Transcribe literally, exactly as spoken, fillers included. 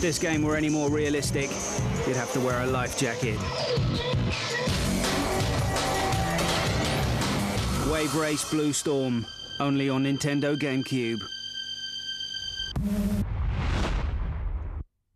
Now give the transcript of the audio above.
this game were any more realistic, you'd have to wear a life jacket. Wave Race Blue Storm, only on Nintendo GameCube.